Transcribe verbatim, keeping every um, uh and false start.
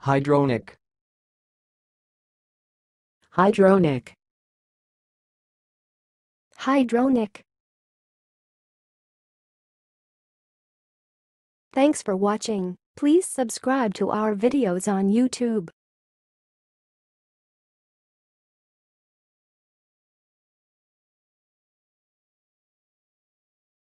hydronic, hydronic, hydronic. Thanks for watching. Please subscribe to our videos on YouTube.